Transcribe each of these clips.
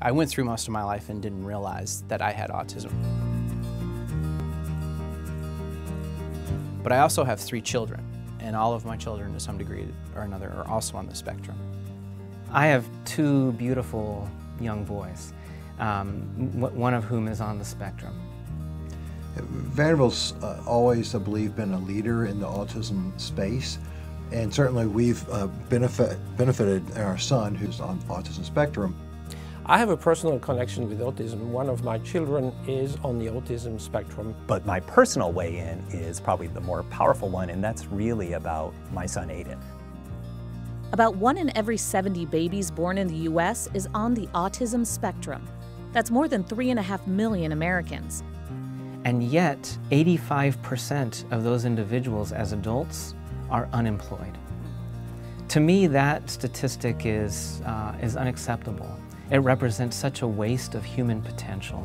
I went through most of my life and didn't realize that I had autism. But I also have 3 children, and all of my children to some degree or another are also on the spectrum. I have 2 beautiful young boys, one of whom is on the spectrum. Vanderbilt's always, I believe, been a leader in the autism space, and certainly we've benefited our son who's on autism spectrum. I have a personal connection with autism. One of my children is on the autism spectrum. But my personal way in is probably the more powerful one, and that's really about my son Aiden. About 1 in every 70 babies born in the U.S. is on the autism spectrum. That's more than 3.5 million Americans. And yet, 85% of those individuals as adults are unemployed. To me, that statistic is unacceptable. It represents such a waste of human potential.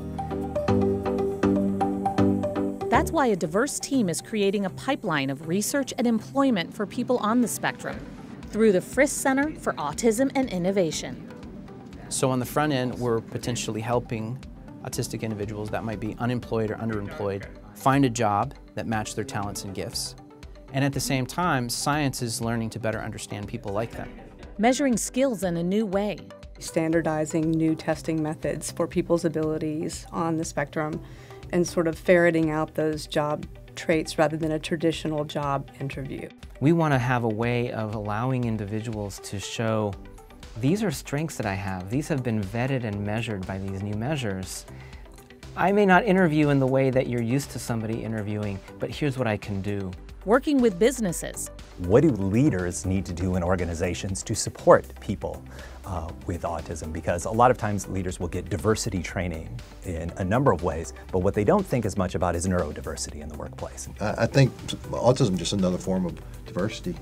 That's why a diverse team is creating a pipeline of research and employment for people on the spectrum through the Frist Center for Autism and Innovation. So on the front end, we're potentially helping autistic individuals that might be unemployed or underemployed find a job that match their talents and gifts. And at the same time, science is learning to better understand people like them. Measuring skills in a new way. Standardizing new testing methods for people's abilities on the spectrum and sort of ferreting out those job traits rather than a traditional job interview. We want to have a way of allowing individuals to show, these are strengths that I have. These have been vetted and measured by these new measures. I may not interview in the way that you're used to somebody interviewing, but here's what I can do. Working with businesses. What do leaders need to do in organizations to support people with autism? Because a lot of times leaders will get diversity training in a number of ways, but what they don't think as much about is neurodiversity in the workplace. I think autism is just another form of diversity.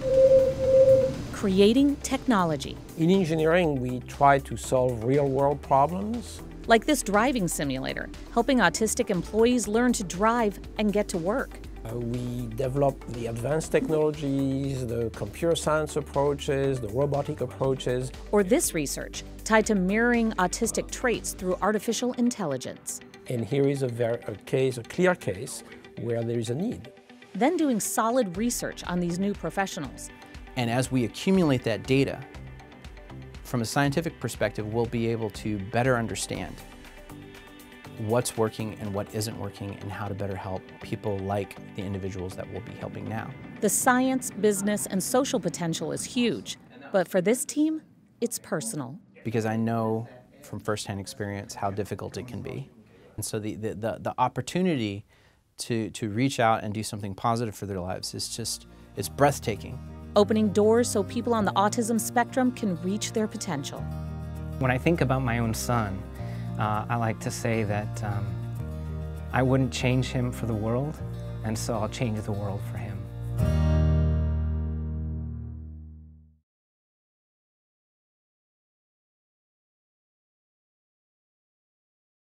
Creating technology. In engineering, we try to solve real-world problems. Like this driving simulator, helping autistic employees learn to drive and get to work. We develop the advanced technologies, the computer science approaches, the robotic approaches. Or this research, tied to mirroring autistic traits through artificial intelligence. And here is a clear case, where there is a need. Then doing solid research on these new professionals. And as we accumulate that data, from a scientific perspective, we'll be able to better understand what's working and what isn't working and how to better help people like the individuals that we'll be helping now. The science, business, and social potential is huge, but for this team, it's personal. Because I know from firsthand experience how difficult it can be. And so the opportunity to reach out and do something positive for their lives is just, it's breathtaking. Opening doors so people on the autism spectrum can reach their potential. When I think about my own son, I like to say that I wouldn't change him for the world, and so I'll change the world for him.